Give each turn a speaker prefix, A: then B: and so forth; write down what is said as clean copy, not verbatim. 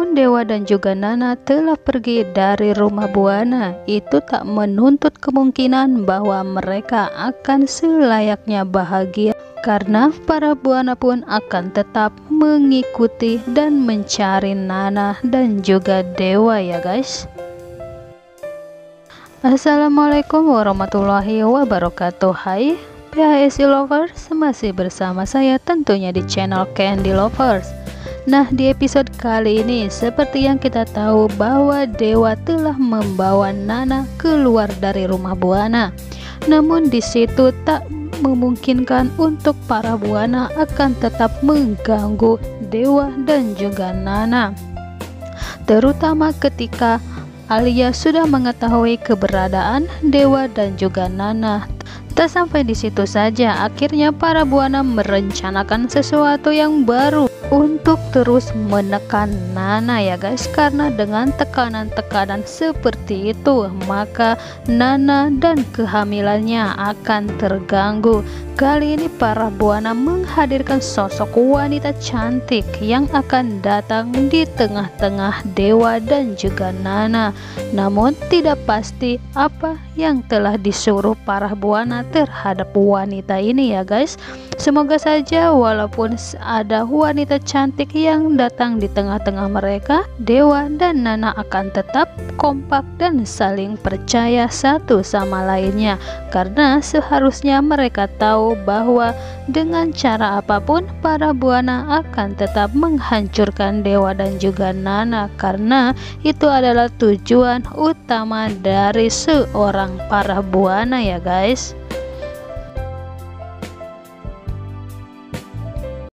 A: Walaupun Dewa dan juga Nana telah pergi dari rumah Buana, itu tak menuntut kemungkinan bahwa mereka akan selayaknya bahagia, karena para Buana pun akan tetap mengikuti dan mencari Nana dan juga Dewa ya guys. Assalamualaikum warahmatullahi wabarakatuh. Hai PHSI Lovers, masih bersama saya tentunya di channel Candy Lovers. Nah, di episode kali ini seperti yang kita tahu bahwa Dewa telah membawa Nana keluar dari rumah Buana. Namun di situ tak memungkinkan untuk para Buana akan tetap mengganggu Dewa dan juga Nana. Terutama ketika Alia sudah mengetahui keberadaan Dewa dan juga Nana. Tak sampai di situ saja, akhirnya para Buana merencanakan sesuatu yang baru untuk terus menekan Nana ya guys, karena dengan tekanan-tekanan seperti itu maka Nana dan kehamilannya akan terganggu. Kali ini para Buana menghadirkan sosok wanita cantik yang akan datang di tengah-tengah Dewa dan juga Nana. Namun tidak pasti apa yang telah disuruh para Buana terhadap wanita ini ya guys. Semoga saja walaupun ada wanita cantik yang datang di tengah-tengah mereka, Dewa dan Nana akan tetap kompak dan saling percaya satu sama lainnya, karena seharusnya mereka tahu bahwa dengan cara apapun para Buana akan tetap menghancurkan Dewa dan juga Nana, karena itu adalah tujuan utama dari seorang para Buana ya guys.